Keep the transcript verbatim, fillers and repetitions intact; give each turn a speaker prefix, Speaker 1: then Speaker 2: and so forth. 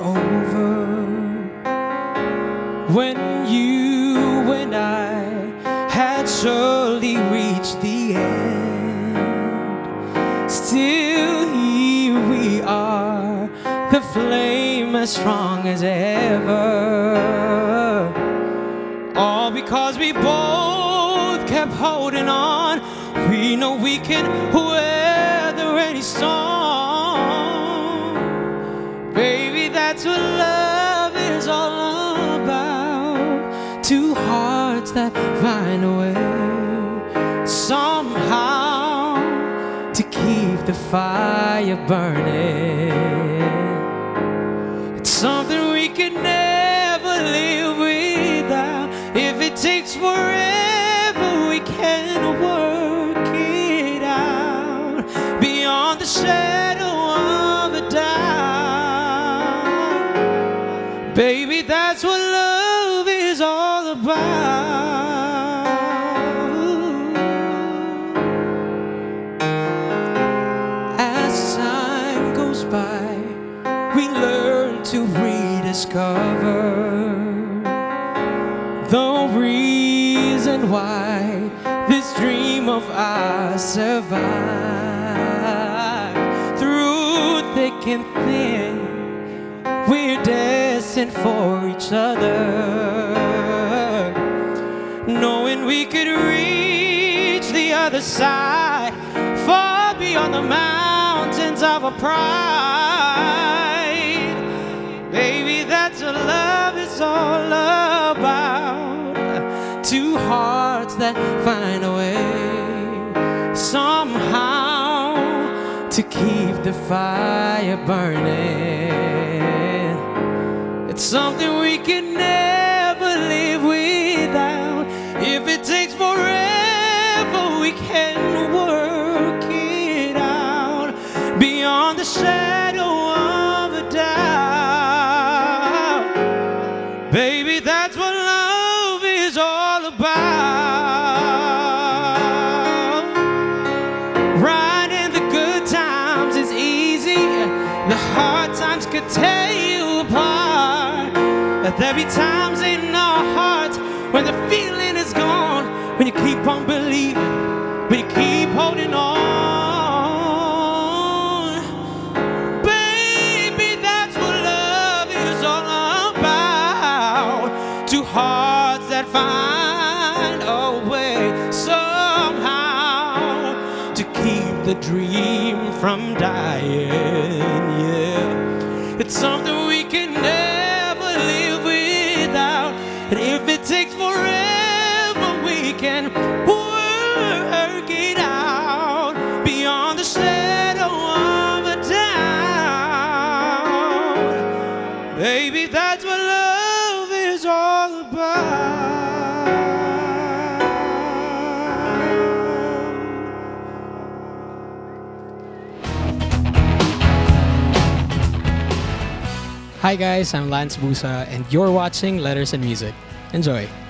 Speaker 1: over. When you and I had surely reached the end, still here we are, the flame as strong as ever. All because we both kept holding on. We know we can weather any storm. Baby, that's what love is all about. Two hearts that find a way somehow to keep the fire burning. It's something we could never live without. If it takes forever, we can work it out beyond the shadow of a doubt. Baby, that's what love is all about. As time goes by, we learn to rediscover the reason why this dream of ours survived. Through thick and thin, we're destined for each other, knowing we could reach the other side, far beyond the mountains of our pride. Baby, that's what love is all about. Two hearts that find a way somehow to keep the fire burning. It's something we can never live without. If it takes forever, we can work it out beyond the shadow of a doubt. Baby, that's what love is all about. Riding the good times is easy, the hard times could tear you apart. But there be times in our hearts when the feeling is gone, when you keep on believing, when you keep holding on. Baby, that's what love is all about. Two hearts that find a way somehow to keep the dream from dying, yeah. It's something we can never live without. And if it takes forever, we can work it out beyond the shadow of a doubt. Baby, that's what love is all about.
Speaker 2: Hi guys, I'm Lance Busa and you're watching Letters and Music. Enjoy!